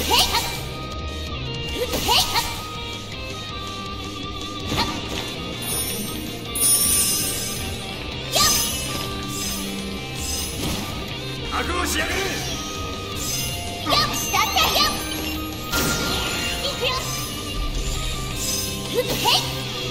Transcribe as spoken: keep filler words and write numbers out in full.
覚悟しやがれ。 したってよ。いくよ。へい。